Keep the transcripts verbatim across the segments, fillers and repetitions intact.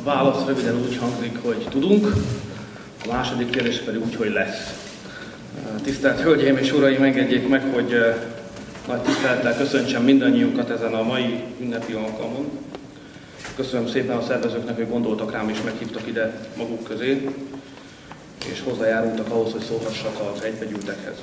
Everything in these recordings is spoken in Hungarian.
válasz röviden úgy hangzik, hogy tudunk, a második kérdés pedig úgy, hogy lesz. Tisztelt Hölgyeim és Uraim, engedjék meg, hogy nagy tisztelettel köszöntsem mindannyiunkat ezen a mai ünnepi alkalmon. Köszönöm szépen a szervezőknek, hogy gondoltak rám és meghívtak ide maguk közé, és hozzájárultak ahhoz, hogy szólhassak az egybegyűltekhez.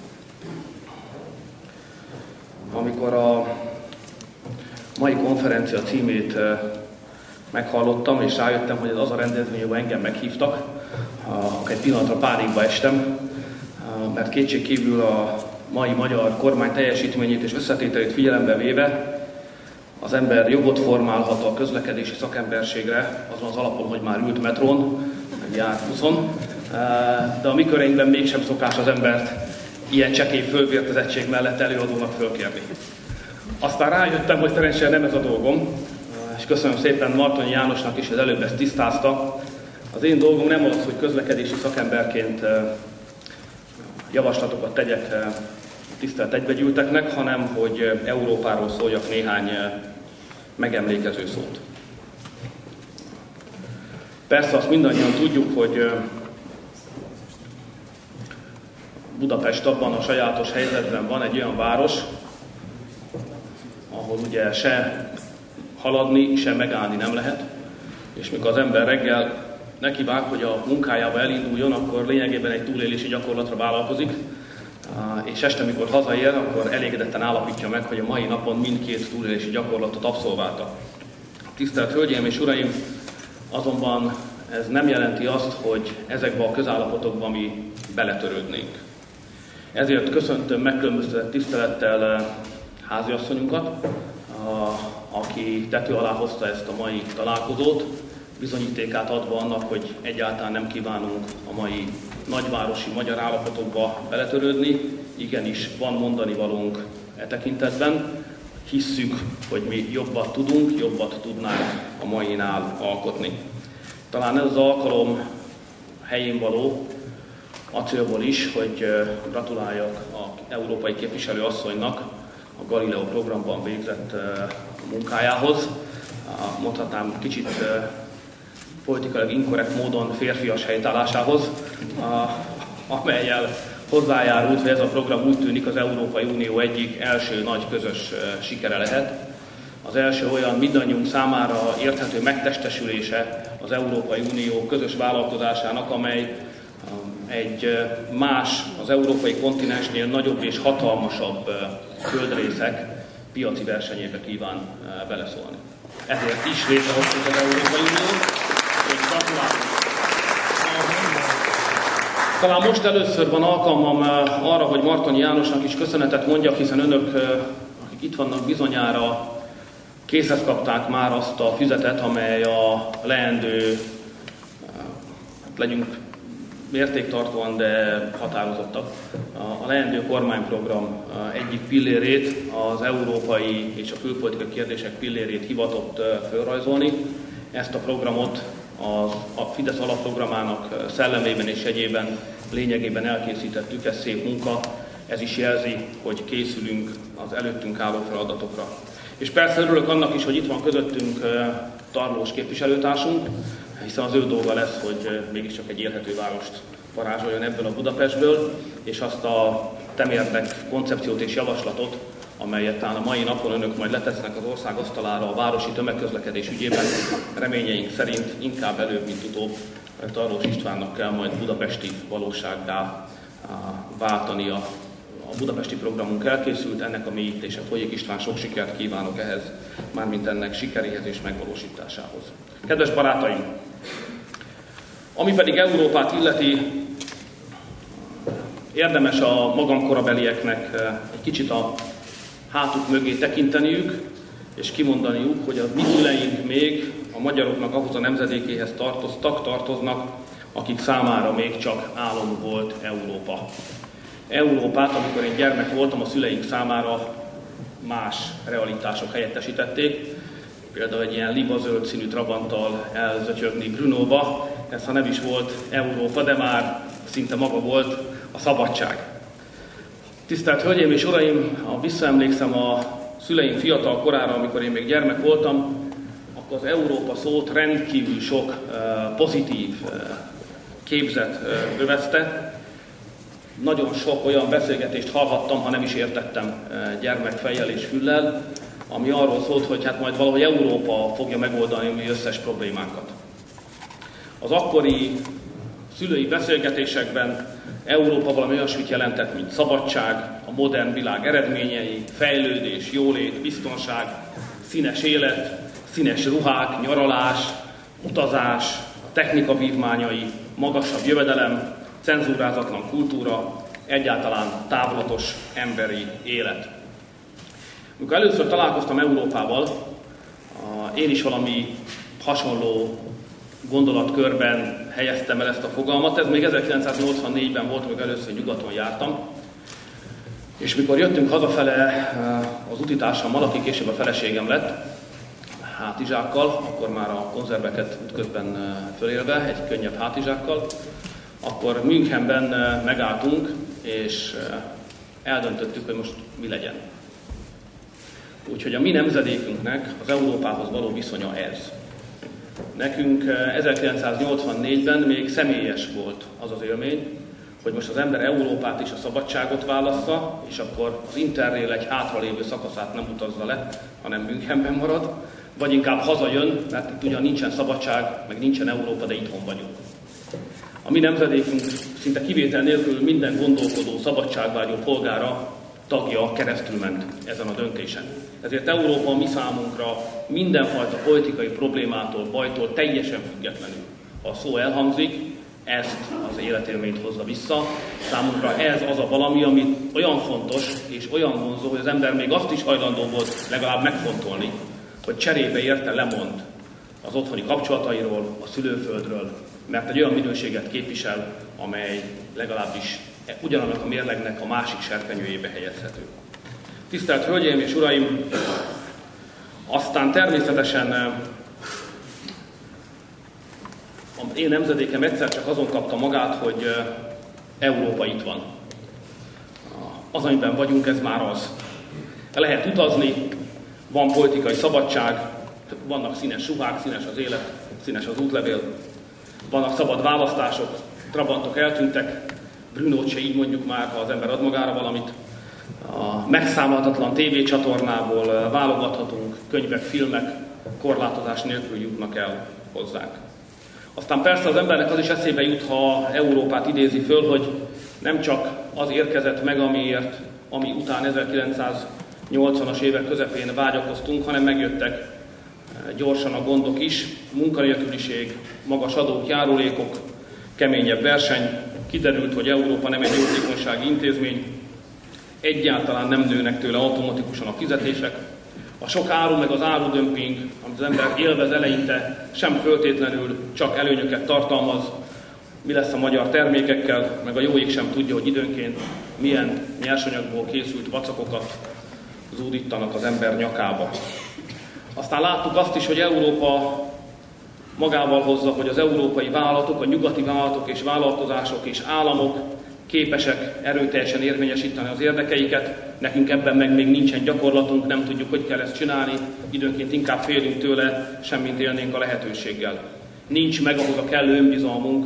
Amikor a mai konferencia címét meghallottam, és rájöttem, hogy ez az a rendezvény, ahol engem meghívtak, akkor egy pillanatra pánikba estem, mert kétségkívül a mai magyar kormány teljesítményét és összetételét figyelembe véve az ember jogot formálhat a közlekedési szakemberségre, azon az alapon, hogy már ült metrón, meg járt buszon, de a mi köreinkben mégsem szokás az embert ilyen csekély fölvértezettség mellett előadónak fölkérni. Aztán rájöttem, hogy szerencsére nem ez a dolgom, és köszönöm szépen Martonyi Jánosnak is, hogy előbb ezt tisztázta. Az én dolgom nem az, hogy közlekedési szakemberként javaslatokat tegyek tisztelt egybegyűlteknek, hanem hogy Európáról szóljak néhány megemlékező szót. Persze azt mindannyian tudjuk, hogy Budapest abban a sajátos helyzetben van egy olyan város, ahol ugye se haladni, se megállni nem lehet, és mikor az ember reggel nekivág, hogy a munkájába elinduljon, akkor lényegében egy túlélési gyakorlatra vállalkozik, és este, mikor hazaér, akkor elégedetten állapítja meg, hogy a mai napon mindkét túlélési gyakorlatot abszolválta. Tisztelt Hölgyeim és Uraim, azonban ez nem jelenti azt, hogy ezekben a közállapotokban mi beletörődnénk. Ezért köszöntöm megkülönböztetett tisztelettel háziasszonyunkat, aki tető alá hozta ezt a mai találkozót, bizonyítékát adva annak, hogy egyáltalán nem kívánunk a mai nagyvárosi magyar állapotokba beletörődni. Igenis van mondani valónk e tekintetben. Hisszük, hogy mi jobbat tudunk, jobbat tudnánk a mainál alkotni. Talán ez az alkalom helyén való a célból is, hogy gratuláljak az európai képviselő asszonynak a Galileo programban végzett munkájához. Mondhatnám kicsit politikailag inkorrekt módon férfias helytállásához, amellyel hozzájárult, hogy ez a program úgy tűnik az Európai Unió egyik első nagy közös sikere lehet. Az első olyan mindannyiunk számára érthető megtestesülése az Európai Unió közös vállalkozásának, amely egy más, az európai kontinensnél nagyobb és hatalmasabb földrészek piaci versenyébe kíván beleszólni. Ezért is létrehoztuk az Európai Uniót, és gratulálunk. Talán most először van alkalmam arra, hogy Martonyi Jánosnak is köszönetet mondjak, hiszen önök, akik itt vannak, bizonyára készhez kapták már azt a füzetet, amely a leendő, legyünk mértéktartóan, de határozottak, a leendő kormányprogram egyik pillérét, az európai és a külpolitikai kérdések pillérét hivatott fölrajzolni. Ezt a programot az, a Fidesz alapprogramának szellemében és egyében lényegében elkészítettük, ez szép munka, ez is jelzi, hogy készülünk az előttünk álló feladatokra. És persze örülök annak is, hogy itt van közöttünk Tarlós képviselőtársunk, hiszen az ő dolga lesz, hogy mégiscsak egy élhető várost varázsoljon ebből a Budapestből, és azt a temérdek koncepciót és javaslatot, amelyet talán a mai napon önök majd letesznek az ország asztalára a városi tömegközlekedés ügyében, reményeink szerint inkább előbb, mint utóbb Tarlós Istvánnak kell majd budapesti valósággá váltania. A budapesti programunk elkészült, ennek a mélyítése folyik. István, sok sikert kívánok ehhez, mármint ennek sikeréhez és megvalósításához. Kedves barátaim! Ami pedig Európát illeti, érdemes a magam korabelieknek egy kicsit a hátuk mögé tekinteniük, és kimondaniuk, hogy a mi szüleink még a magyaroknak ahhoz a nemzedékéhez tartoztak, tartoznak, akik számára még csak álom volt Európa. Európát, amikor én gyermek voltam, a szüleink számára más realitások helyettesítették. Például egy ilyen libazöld színű trabanttal elzötyögni Brunóba, ez ha nem is volt Európa, de már szinte maga volt a szabadság. Tisztelt Hölgyeim és Uraim, ha visszaemlékszem a szüleim fiatal korára, amikor én még gyermek voltam, az Európa szót rendkívül sok pozitív képzet övezte. Nagyon sok olyan beszélgetést hallhattam, ha nem is értettem gyermekfejjel és füllel, ami arról szólt, hogy hát majd valahogy Európa fogja megoldani a mi összes problémánkat. Az akkori szülői beszélgetésekben Európa valami olyasmit jelentett, mint szabadság, a modern világ eredményei, fejlődés, jólét, biztonság, színes élet, színes ruhák, nyaralás, utazás, technika vívmányai, magasabb jövedelem, cenzúrázatlan kultúra, egyáltalán távlatos emberi élet. Amikor először találkoztam Európával, én is valami hasonló gondolatkörben helyeztem el ezt a fogalmat. Ez még ezerkilencszáznyolcvannégyben volt, amikor először nyugaton jártam. És mikor jöttünk hazafele az utitársammal, aki később a feleségem lett, hátizsákkal, akkor már a konzerveket útközben fölélve, egy könnyebb hátizsákkal, akkor Münchenben megálltunk, és eldöntöttük, hogy most mi legyen. Úgyhogy a mi nemzedékünknek az Európához való viszonya ez. Nekünk ezerkilencszáznyolcvannégyben még személyes volt az az élmény, hogy most az ember Európát és a szabadságot válassza, és akkor az Interrail egy hátralévő szakaszát nem utazza le, hanem Münchenben marad, vagy inkább hazajön, mert itt ugyan nincsen szabadság, meg nincsen Európa, de itthon vagyunk. A mi nemzedékünk szinte kivétel nélkül minden gondolkodó, szabadságvágyó polgára tagja keresztülment ezen a döntésen. Ezért Európa mi számunkra mindenfajta politikai problémától, bajtól teljesen függetlenül. Ha a szó elhangzik, ezt az életélményt hozza vissza. Számunkra ez az a valami, ami olyan fontos és olyan vonzó, hogy az ember még azt is hajlandó volt legalább megfontolni, hogy cserébe érte lemond az otthoni kapcsolatairól, a szülőföldről, mert egy olyan minőséget képvisel, amely legalábbis ugyanannak a mérlegnek a másik serpenyőjébe helyezhető. Tisztelt Hölgyeim és Uraim! Aztán természetesen az én nemzedékem egyszer csak azon kapta magát, hogy Európa itt van. Az, amiben vagyunk, ez már az. Lehet utazni, van politikai szabadság, vannak színes ruhák, színes az élet, színes az útlevél, vannak szabad választások, trabantok eltűntek, Brünót se így mondjuk már, ha az ember ad magára valamit. A megszámolhatatlan tévécsatornából válogathatunk, könyvek, filmek korlátozás nélkül jutnak el hozzánk. Aztán persze az embernek az is eszébe jut, ha Európát idézi föl, hogy nem csak az érkezett meg, amiért, ami után ezerkilencszáznyolcvanas évek közepén vágyakoztunk, hanem megjöttek gyorsan a gondok is, munkanélküliség, magas adók, járulékok, keményebb verseny. Kiderült, hogy Európa nem egy jótékonysági intézmény, egyáltalán nem nőnek tőle automatikusan a fizetések. A sok áru meg az árudömping, amit az ember élvez eleinte, sem föltétlenül csak előnyöket tartalmaz. Mi lesz a magyar termékekkel, meg a jó ég sem tudja, hogy időnként milyen nyersanyagból készült vacakokat zúdítanak az ember nyakába. Aztán láttuk azt is, hogy Európa magával hozza, hogy az európai vállalatok, a nyugati vállalatok és vállalkozások és államok képesek erőteljesen érvényesíteni az érdekeiket. Nekünk ebben meg még nincsen gyakorlatunk, nem tudjuk, hogy kell ezt csinálni, időnként inkább félünk tőle, semmint élnénk a lehetőséggel. Nincs meg ahhoz a kellő önbizalmunk,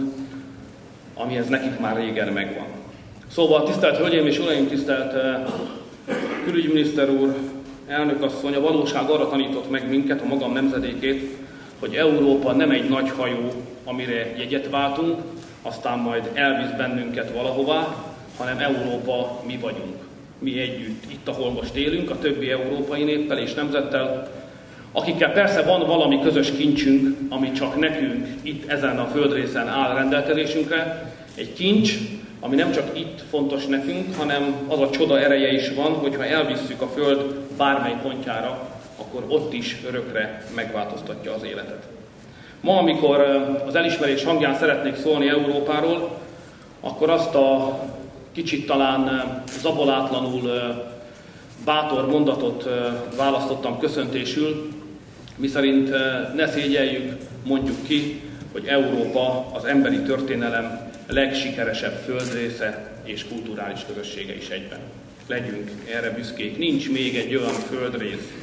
amihez nekik már régen megvan. Szóval tisztelt Hölgyeim és Uraim, tisztelt külügyminiszter úr, elnökasszony, a valóság arra tanított meg minket, a magam nemzedékét, hogy Európa nem egy nagy hajó, amire jegyet váltunk, aztán majd elvisz bennünket valahová, hanem Európa mi vagyunk. Mi együtt, itt, ahol most élünk, a többi európai néppel és nemzettel, akikkel persze van valami közös kincsünk, ami csak nekünk itt ezen a földrészen áll rendelkezésünkre. Egy kincs, ami nem csak itt fontos nekünk, hanem az a csoda ereje is van, hogyha elvisszük a föld bármely pontjára, akkor ott is örökre megváltoztatja az életet. Ma, amikor az elismerés hangján szeretnék szólni Európáról, akkor azt a kicsit talán zabolátlanul bátor mondatot választottam köszöntésül, miszerint ne szégyeljük, mondjuk ki, hogy Európa az emberi történelem legsikeresebb földrésze és kulturális közössége is egyben. Legyünk erre büszkék. Nincs még egy olyan földrész,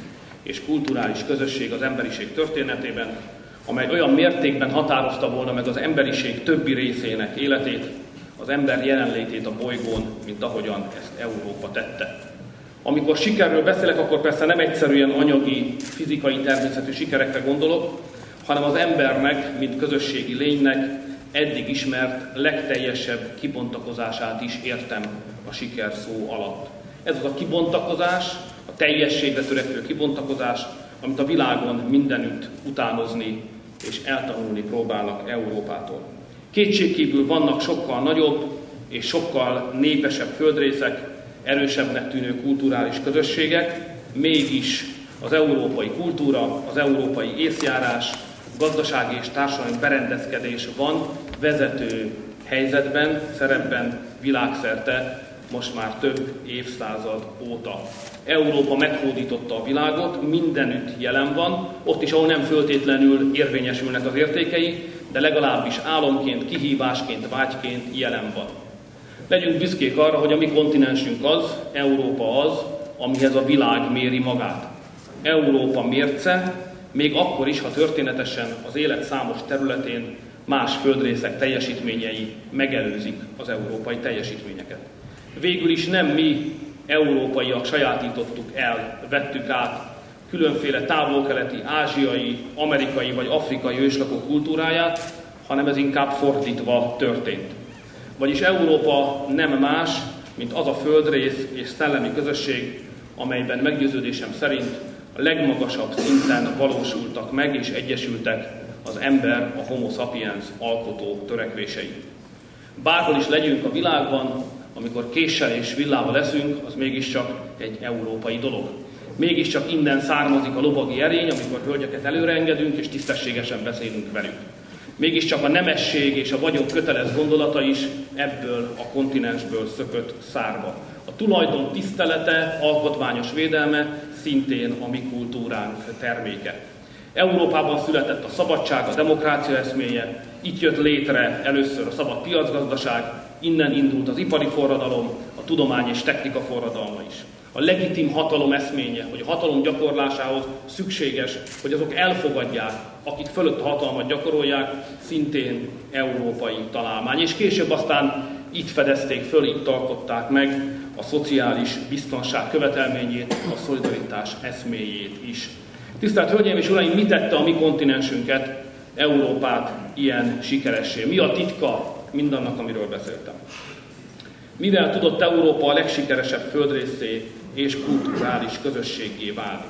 és kulturális közösség az emberiség történetében, amely olyan mértékben határozta volna meg az emberiség többi részének életét, az ember jelenlétét a bolygón, mint ahogyan ezt Európa tette. Amikor sikerről beszélek, akkor persze nem egyszerűen anyagi, fizikai természetű sikerekre gondolok, hanem az embernek, mint közösségi lénynek eddig ismert legteljesebb kibontakozását is értem a siker szó alatt. Ez az a kibontakozás, a teljességre törekvő kibontakozás, amit a világon mindenütt utánozni és eltanulni próbálnak Európától. Kétségkívül vannak sokkal nagyobb és sokkal népesebb földrészek, erősebbnek tűnő kulturális közösségek, mégis az európai kultúra, az európai észjárás, gazdasági és társadalmi berendezkedés van vezető helyzetben, szerepben világszerte most már több évszázad óta. Európa meghódította a világot, mindenütt jelen van, ott is, ahol nem föltétlenül érvényesülnek az értékei, de legalábbis álomként, kihívásként, vágyként jelen van. Legyünk büszkék arra, hogy a mi kontinensünk az, Európa az, amihez a világ méri magát. Európa mérce, még akkor is, ha történetesen az élet számos területén más földrészek teljesítményei megelőzik az európai teljesítményeket. Végül is nem mi, európaiak sajátítottuk el, vettük át különféle távol-keleti, ázsiai, amerikai vagy afrikai őslakok kultúráját, hanem ez inkább fordítva történt. Vagyis Európa nem más, mint az a földrész és szellemi közösség, amelyben meggyőződésem szerint a legmagasabb szinten valósultak meg és egyesültek az ember, a homo sapiens alkotó törekvései. Bárhol is legyünk a világban, amikor késsel és villával leszünk, az mégiscsak egy európai dolog. Mégiscsak innen származik a lovagi erény, amikor hölgyeket előreengedünk és tisztességesen beszélünk velük. Mégiscsak a nemesség és a vagyon kötelez gondolata is ebből a kontinensből szökött szárba. A tulajdon tisztelete, alkotmányos védelme szintén a mi kultúránk terméke. Európában született a szabadság, a demokrácia eszméje, itt jött létre először a szabad piacgazdaság, innen indult az ipari forradalom, a tudomány és technika forradalma is. A legitim hatalom eszménye, hogy a hatalom gyakorlásához szükséges, hogy azok elfogadják, akik fölött a hatalmat gyakorolják, szintén európai találmány. És később aztán itt fedezték föl, itt alkották meg a szociális biztonság követelményét, a szolidaritás eszméjét is. Tisztelt Hölgyeim és Uraim, mi tette a mi kontinensünket, Európát ilyen sikeressé? Mi a titka mindannak, amiről beszéltem? Mivel tudott Európa a legsikeresebb földrészé és kulturális közösséggé válni?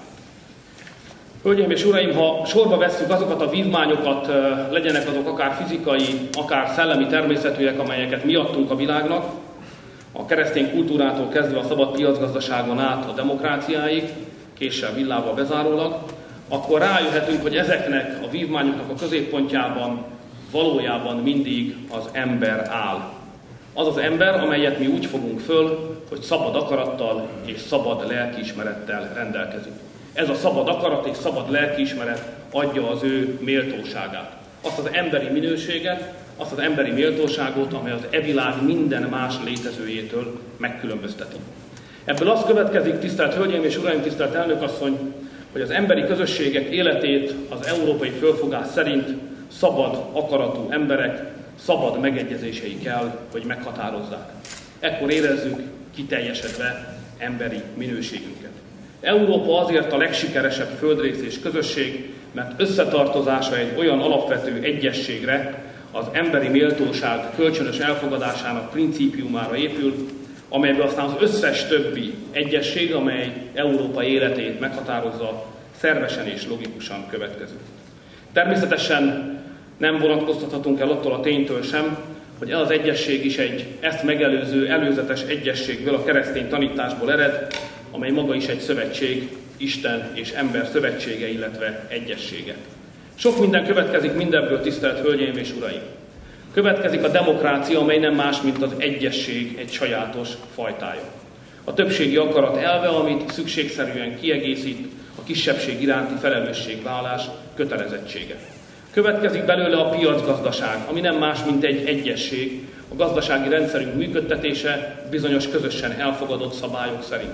Hölgyeim és Uraim, ha sorba vesszük azokat a vívmányokat, legyenek azok akár fizikai, akár szellemi természetűek, amelyeket mi adtunk a világnak, a keresztény kultúrától kezdve a szabad piacgazdaságon át a demokráciáig, késsel villával bezárólag, akkor rájöhetünk, hogy ezeknek a vívmányoknak a középpontjában valójában mindig az ember áll. Az az ember, amelyet mi úgy fogunk föl, hogy szabad akarattal és szabad lelkiismerettel rendelkezünk. Ez a szabad akarat és szabad lelkiismeret adja az ő méltóságát. Azt az emberi minőséget, azt az emberi méltóságot, amely az e világ minden más létezőjétől megkülönbözteti. Ebből az következik, tisztelt Hölgyeim és Uraim, tisztelt elnökasszony, hogy az emberi közösségek életét az európai fölfogás szerint szabad akaratú emberek szabad megegyezései kell, hogy meghatározzák. Ekkor érezzük kiteljesedve emberi minőségünket. Európa azért a legsikeresebb földrész és közösség, mert összetartozása egy olyan alapvető egyességre, az emberi méltóság kölcsönös elfogadásának principiumára épül, amelyből aztán az összes többi egyesség, amely Európa életét meghatározza, szervesen és logikusan következik. Természetesen nem vonatkoztathatunk el attól a ténytől sem, hogy ez az egyesség is egy ezt megelőző előzetes egyességből, a keresztény tanításból ered, amely maga is egy szövetség, Isten és ember szövetsége, illetve egyessége. Sok minden következik mindebből, tisztelt Hölgyeim és Uraim. Következik a demokrácia, amely nem más, mint az egyesség egy sajátos fajtája. A többségi akarat elve, amit szükségszerűen kiegészít a kisebbség iránti felelősségvállalás kötelezettsége. Következik belőle a piacgazdaság, ami nem más, mint egy egyesség, a gazdasági rendszerünk működtetése bizonyos közösen elfogadott szabályok szerint.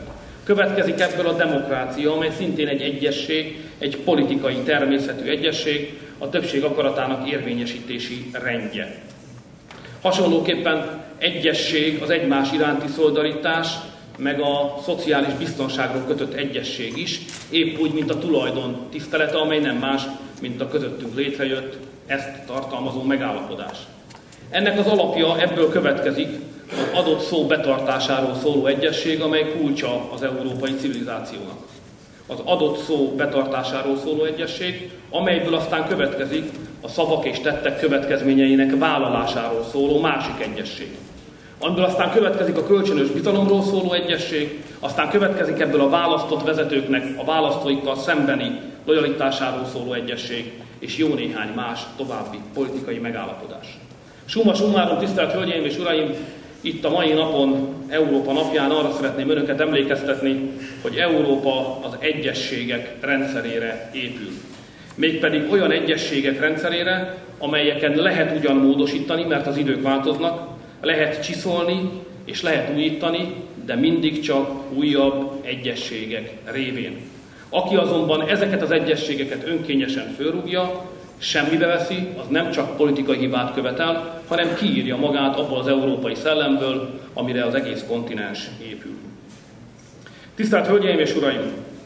Következik ebből a demokrácia, amely szintén egy egyesség, egy politikai természetű egyesség, a többség akaratának érvényesítési rendje. Hasonlóképpen egyesség az egymás iránti szolidaritás, meg a szociális biztonságról kötött egyesség is, épp úgy, mint a tulajdon tisztelete, amely nem más, mint a közöttünk létrejött, ezt tartalmazó megállapodás. Ennek az alapja, ebből következik az adott szó betartásáról szóló egyesség, amely kulcsa az európai civilizációnak. Az adott szó betartásáról szóló egyesség, amelyből aztán következik a szavak és tettek következményeinek vállalásáról szóló másik egyesség. Amiből aztán következik a kölcsönös bizalomról szóló egyesség, aztán következik ebből a választott vezetőknek a választóikkal szembeni lojalitásáról szóló egyesség, és jó néhány más további politikai megállapodás. Summa summarum, tisztelt Hölgyeim és Uraim, itt a mai napon, Európa napján arra szeretném önöket emlékeztetni, hogy Európa az egyességek rendszerére épül. Mégpedig olyan egyességek rendszerére, amelyeken lehet ugyan módosítani, mert az idők változnak, lehet csiszolni és lehet újítani, de mindig csak újabb egyességek révén. Aki azonban ezeket az egyességeket önkényesen fölrúgja, semmibe veszi, az nem csak politikai hibát követel, hanem kiírja magát abból az európai szellemből, amire az egész kontinens épül. Tisztelt Hölgyeim és Uraim!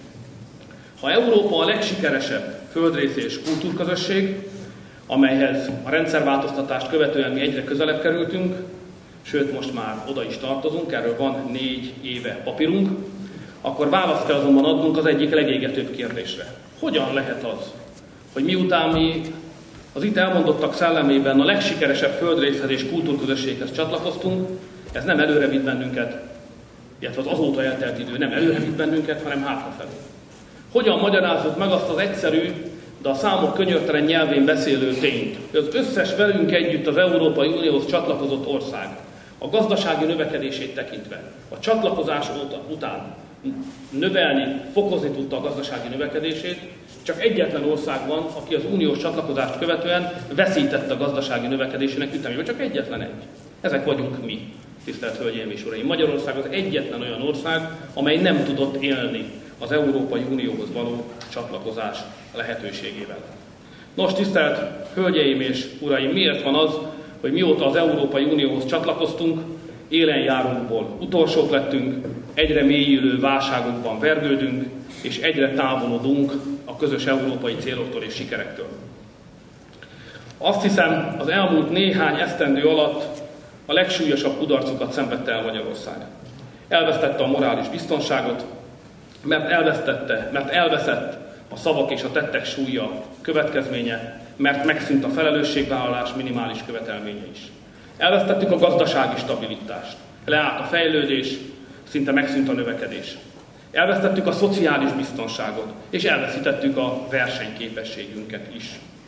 Ha Európa a legsikeresebb földrész és kultúrközösség, amelyhez a rendszerváltoztatást követően mi egyre közelebb kerültünk, sőt most már oda is tartozunk, erről van négy éve papírunk, akkor választ kell azonban adnunk az egyik legégetőbb kérdésre. Hogyan lehet az, hogy miután mi az itt elmondottak szellemében a legsikeresebb földrészhez és kultúrközösséghez csatlakoztunk, ez nem előre vitt bennünket, illetve az azóta eltelt idő nem előre vitt bennünket, hanem hátrafelé. Hogyan magyarázzuk meg azt az egyszerű, de a számok könyörtelen nyelvén beszélő tényt, hogy az összes velünk együtt az Európai Unióhoz csatlakozott ország a gazdasági növekedését tekintve, a csatlakozás óta, után növelni, fokozni tudta a gazdasági növekedését, csak egyetlen ország van, aki az uniós csatlakozást követően veszítette a gazdasági növekedésének ütemében, csak egyetlen egy. Ezek vagyunk mi, tisztelt Hölgyeim és Uraim. Magyarország az egyetlen olyan ország, amely nem tudott élni az Európai Unióhoz való csatlakozás lehetőségével. Nos, tisztelt Hölgyeim és Uraim, miért van az, hogy mióta az Európai Unióhoz csatlakoztunk, élenjárónkból utolsók lettünk, egyre mélyülő válságokban vergődünk, és egyre távolodunk a közös európai céloktól és sikerektől. Azt hiszem, az elmúlt néhány esztendő alatt a legsúlyosabb kudarcokat szenvedte el Magyarország. Elvesztette a morális biztonságot, mert elvesztette, mert elveszett a szavak és a tettek súlya következménye, mert megszűnt a felelősségvállalás minimális követelménye is. Elvesztettük a gazdasági stabilitást, leállt a fejlődés, szinte megszűnt a növekedés. Elvesztettük a szociális biztonságot, és elveszítettük a versenyképességünket is.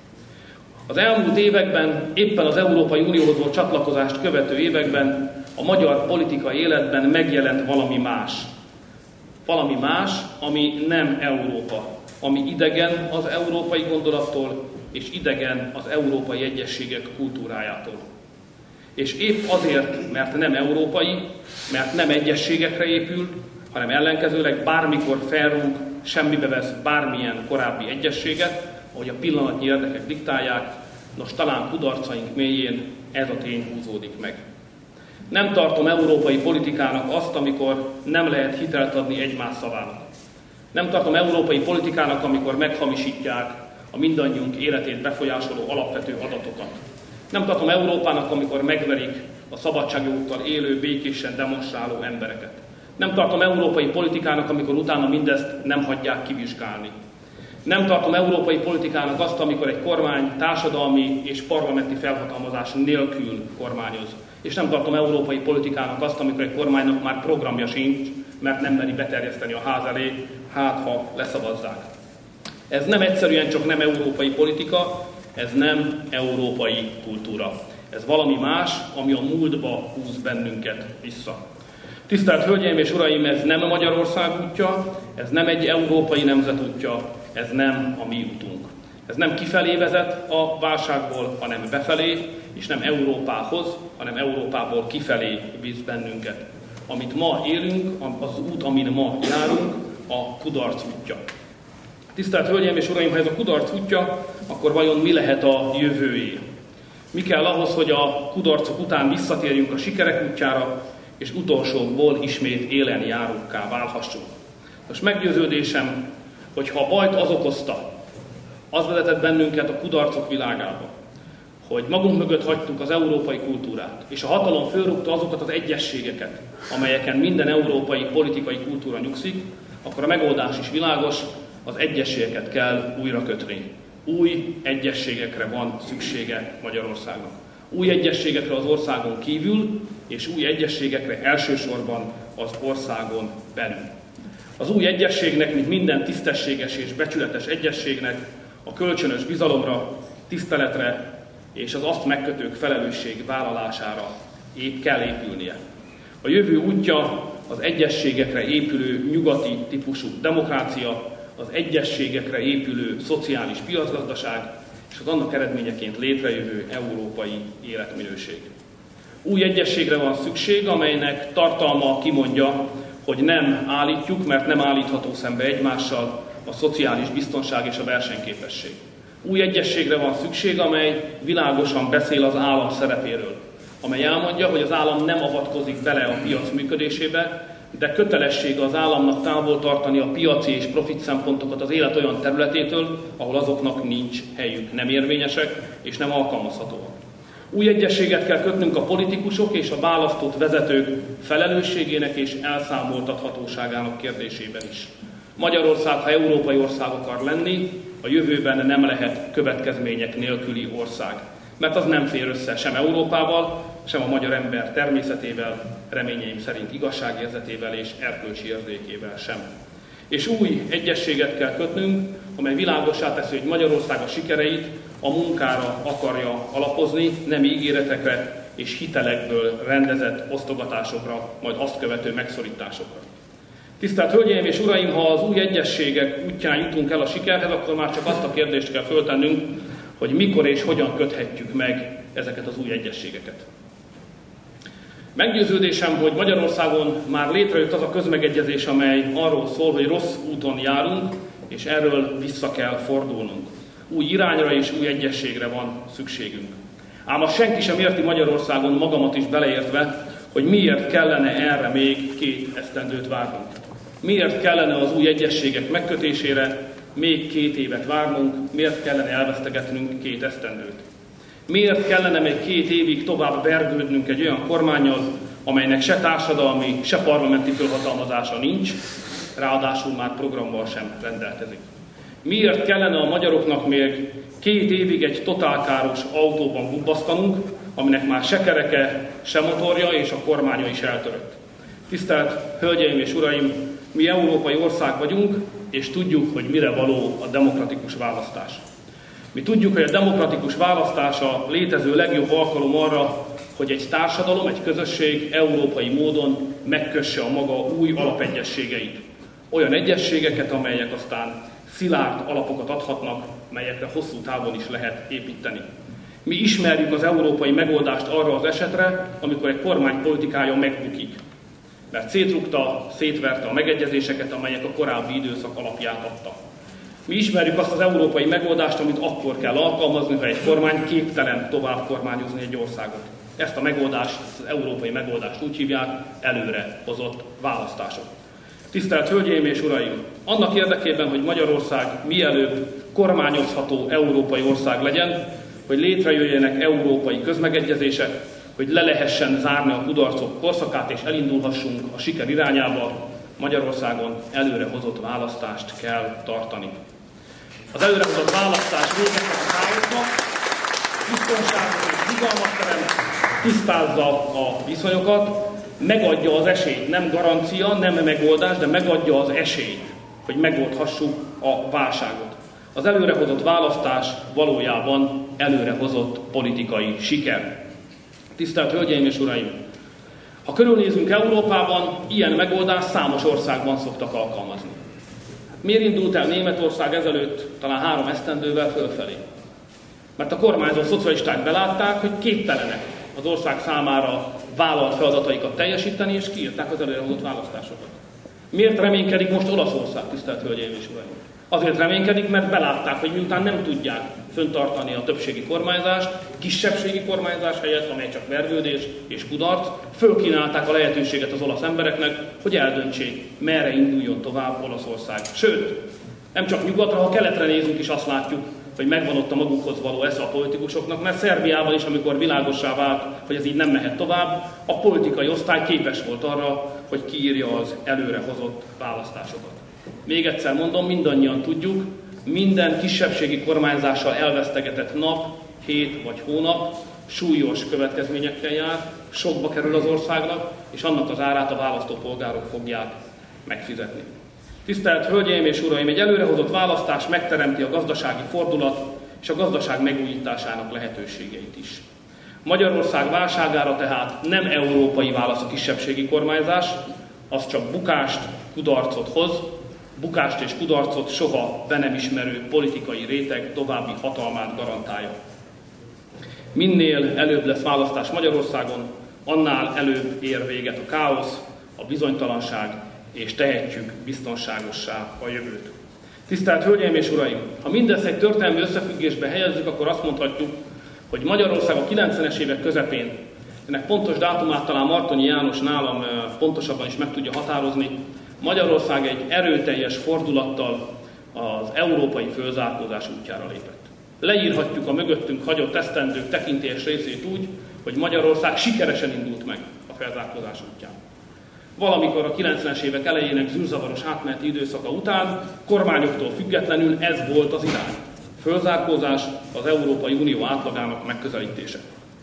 Az elmúlt években, éppen az Európai Unióhoz való csatlakozást követő években a magyar politikai életben megjelent valami más. Valami más, ami nem Európa, ami idegen az európai gondolattól, és idegen az európai egyességek kultúrájától. És épp azért, mert nem európai, mert nem egyességekre épül, hanem ellenkezőleg bármikor felrúg, semmibe vesz bármilyen korábbi egyességet, ahogy a pillanatnyi érdekek diktálják, nos talán kudarcaink mélyén ez a tény húzódik meg. Nem tartom európai politikának azt, amikor nem lehet hitelt adni egymás szavának. Nem tartom európai politikának, amikor meghamisítják a mindannyiunk életét befolyásoló alapvető adatokat. Nem tartom Európának, amikor megverik a szabadságjogokkal élő, békésen demonstráló embereket. Nem tartom európai politikának, amikor utána mindezt nem hagyják kivizsgálni. Nem tartom európai politikának azt, amikor egy kormány társadalmi és parlamenti felhatalmazás nélkül kormányoz. És nem tartom európai politikának azt, amikor egy kormánynak már programja sincs, mert nem meri beterjeszteni a ház elé, hát ha leszavazzák. Ez nem egyszerűen csak nem európai politika, ez nem európai kultúra. Ez valami más, ami a múltba húz bennünket vissza. Tisztelt Hölgyeim és Uraim, ez nem a Magyarország útja, ez nem egy európai nemzet útja, ez nem a mi utunk. Ez nem kifelé vezet a válságból, hanem befelé, és nem Európához, hanem Európából kifelé visz bennünket. Amit ma élünk, az út, amin ma járunk, a kudarc útja. Tisztelt Hölgyeim és Uraim, ha ez a kudarc útja, akkor vajon mi lehet a jövőjé? Mi kell ahhoz, hogy a kudarcok után visszatérjünk a sikerek útjára, és utolsókból ismét élen járókká válhassunk? Most meggyőződésem, hogy ha a bajt az okozta, az vezetett bennünket a kudarcok világába, hogy magunk mögött hagytuk az európai kultúrát, és a hatalom fölrúgta azokat az egyességeket, amelyeken minden európai politikai kultúra nyugszik, akkor a megoldás is világos, az egyességeket kell újra kötni. Új egyességekre van szüksége Magyarországnak. Új egyességekre az országon kívül, és új egyességekre elsősorban az országon belül. Az új egyességnek, mint minden tisztességes és becsületes egyességnek, a kölcsönös bizalomra, tiszteletre és az azt megkötők felelősség vállalására épp kell épülnie. A jövő útja az egyességekre épülő nyugati típusú demokrácia, az egyességekre épülő szociális piacgazdaság és az annak eredményeként létrejövő európai életminőség. Új egyességre van szükség, amelynek tartalma kimondja, hogy nem állítjuk, mert nem állítható szembe egymással a szociális biztonság és a versenyképesség. Új egyességre van szükség, amely világosan beszél az állam szerepéről, amely elmondja, hogy az állam nem avatkozik bele a piac működésébe, de kötelessége az államnak távol tartani a piaci és profit szempontokat az élet olyan területétől, ahol azoknak nincs helyük, nem érvényesek és nem alkalmazhatóak. Új egyességet kell kötnünk a politikusok és a választott vezetők felelősségének és elszámoltathatóságának kérdésében is. Magyarország, ha európai ország akar lenni, a jövőben nem lehet következmények nélküli ország. Mert az nem fér össze sem Európával, sem a magyar ember természetével, reményeim szerint igazságérzetével és erkölcsi érzékével sem. És új egyességet kell kötnünk, amely világossá teszi, hogy Magyarország a sikereit a munkára akarja alapozni, nem ígéretekre és hitelekből rendezett osztogatásokra, majd azt követő megszorításokra. Tisztelt Hölgyeim és Uraim, ha az új egyességek útján jutunk el a sikerhez, akkor már csak azt a kérdést kell föltennünk, hogy mikor és hogyan köthetjük meg ezeket az új egyességeket. Meggyőződésem, hogy Magyarországon már létrejött az a közmegegyezés, amely arról szól, hogy rossz úton járunk, és erről vissza kell fordulnunk. Új irányra és új egyességre van szükségünk. Ám azt senki sem érti Magyarországon, magamat is beleértve, hogy miért kellene erre még két esztendőt várnunk. Miért kellene az új egyességek megkötésére még két évet várnunk, miért kellene elvesztegetnünk két esztendőt. Miért kellene még két évig tovább vergődnünk egy olyan kormánnyal, amelynek se társadalmi, se parlamenti fölhatalmazása nincs, ráadásul már programmal sem rendelkezik. Miért kellene a magyaroknak még két évig egy totálkáros autóban gubbasztanunk, aminek már se kereke, se motorja és a kormánya is eltörött. Tisztelt Hölgyeim és Uraim, mi európai ország vagyunk, és tudjuk, hogy mire való a demokratikus választás. Mi tudjuk, hogy a demokratikus választás a létező legjobb alkalom arra, hogy egy társadalom, egy közösség európai módon megkösse a maga új alapegyességeit. Olyan egyességeket, amelyek aztán szilárd alapokat adhatnak, melyekre hosszú távon is lehet építeni. Mi ismerjük az európai megoldást arra az esetre, amikor egy kormány politikája megbukik, mert szétrugta, szétverte a megegyezéseket, amelyek a korábbi időszak alapját adta. Mi ismerjük azt az európai megoldást, amit akkor kell alkalmazni, ha egy kormány képtelen tovább kormányozni egy országot. Ezt a megoldást, az európai megoldást úgy hívják, előre hozott választások. Tisztelt Hölgyeim és Uraim! Annak érdekében, hogy Magyarország mielőbb kormányozható európai ország legyen, hogy létrejöjjenek európai közmegegyezések, hogy le lehessen zárni a kudarcok korszakát és elindulhassunk a siker irányába, Magyarországon előrehozott választást kell tartani. Az előrehozott választás véget a káosznak, biztonságot és bizalmat teremt, tisztázza a viszonyokat, megadja az esélyt, nem garancia, nem megoldás, de megadja az esélyt, hogy megoldhassuk a válságot. Az előrehozott választás valójában előrehozott politikai siker. Tisztelt Hölgyeim és Uraim! Ha körülnézünk Európában, ilyen megoldást számos országban szoktak alkalmazni. Miért indult el Németország ezelőtt talán három esztendővel fölfelé? Mert a kormányzó szocialisták belátták, hogy képtelenek az ország számára vállalt feladataikat teljesíteni, és kiírták az előrehozott választásokat. Miért reménykedik most Olaszország, tisztelt Hölgyeim és Uraim? Azért reménykedik, mert belátták, hogy miután nem tudják föntartani a többségi kormányzást, kisebbségi kormányzás helyett, amely csak vergődés és kudarc, fölkínálták a lehetőséget az olasz embereknek, hogy eldöntsék, merre induljon tovább Olaszország. Sőt, nem csak nyugatra, ha keletre nézünk is azt látjuk, hogy megvan ott a magukhoz való esze a politikusoknak, mert Szerbiában is, amikor világossá vált, hogy ez így nem mehet tovább, a politikai osztály képes volt arra, hogy kiírja az előrehozott választásokat. Még egyszer mondom, mindannyian tudjuk, minden kisebbségi kormányzással elvesztegetett nap, hét vagy hónap súlyos következményekkel jár, sokba kerül az országnak, és annak az árát a választópolgárok fogják megfizetni. Tisztelt Hölgyeim és Uraim, egy előrehozott választás megteremti a gazdasági fordulat és a gazdaság megújításának lehetőségeit is. Magyarország válságára tehát nem európai válasz a kisebbségi kormányzás, az csak bukást, kudarcot hoz, bukást és kudarcot soha be nem ismerő politikai réteg további hatalmát garantálja. Minél előbb lesz választás Magyarországon, annál előbb ér véget a káosz, a bizonytalanság, és tehetjük biztonságossá a jövőt. Tisztelt Hölgyeim és Uraim! Ha mindezt egy történelmi összefüggésbe helyezzük, akkor azt mondhatjuk, hogy Magyarország a kilencvenes évek közepén, ennek pontos dátumát talán Martonyi János nálam pontosabban is meg tudja határozni, Magyarország egy erőteljes fordulattal az európai fölzárkózás útjára lépett. Leírhatjuk a mögöttünk hagyott esztendők tekintélyes részét úgy, hogy Magyarország sikeresen indult meg a felzárkózás útján. Valamikor a kilencvenes évek elejének zűrzavaros átmeneti időszaka után kormányoktól függetlenül ez volt az irány. Fölzárkózás, az Európai Unió átlagának megközelítése.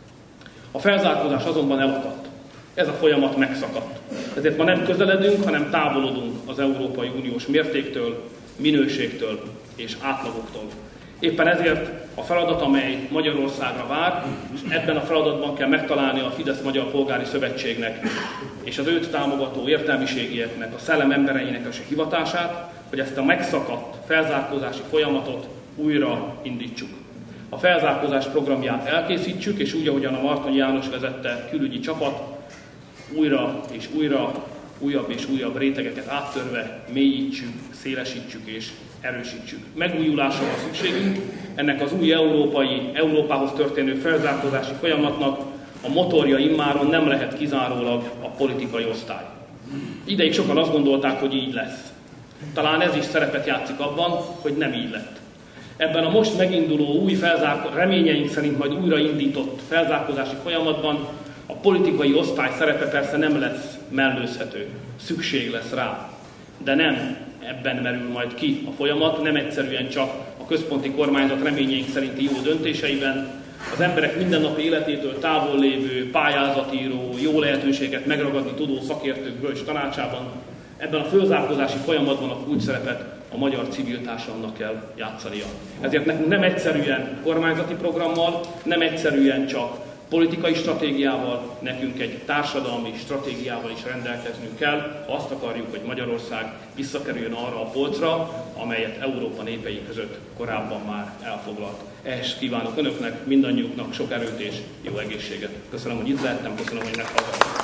A felzárkózás azonban elakadt. Ez a folyamat megszakadt. Ezért ma nem közeledünk, hanem távolodunk az Európai Uniós mértéktől, minőségtől és átlagoktól. Éppen ezért a feladat, amely Magyarországra vár, és ebben a feladatban kell megtalálni a Fidesz Magyar Polgári Szövetségnek és az őt támogató értelmiségieknek, a szellem embereinek a hivatását, hogy ezt a megszakadt felzárkózási folyamatot újra indítsuk. A felzárkózás programját elkészítsük, és úgy, ahogyan a Martonyi János vezette külügyi csapat, újra és újra, újabb és újabb rétegeket áttörve mélyítsük, szélesítsük és erősítsük. Megújulásra van szükségünk, ennek az új európai, Európához történő felzárkózási folyamatnak a motorja immáron nem lehet kizárólag a politikai osztály. Ideig sokan azt gondolták, hogy így lesz. Talán ez is szerepet játszik abban, hogy nem így lett. Ebben a most meginduló új felzárkózási, reményeink szerint majd újraindított felzárkózási folyamatban a politikai osztály szerepe persze nem lesz mellőzhető, szükség lesz rá, de nem ebben merül majd ki a folyamat, nem egyszerűen csak a központi kormányzat reményeink szerinti jó döntéseiben, az emberek mindennapi életétől távol lévő pályázatíró, jó lehetőséget megragadni tudó szakértők bölcs tanácsában. Ebben a fölzárkózási folyamatban a kulcsszerepet a magyar civil társadalomnak kell játszania. Ezért nekünk nem egyszerűen kormányzati programmal, nem egyszerűen csak politikai stratégiával, nekünk egy társadalmi stratégiával is rendelkeznünk kell, ha azt akarjuk, hogy Magyarország visszakerüljön arra a polcra, amelyet Európa népei között korábban már elfoglalt. Ehhez kívánok önöknek, mindannyiuknak sok erőt és jó egészséget. Köszönöm, hogy itt lehettem, köszönöm, hogy meghallgattak.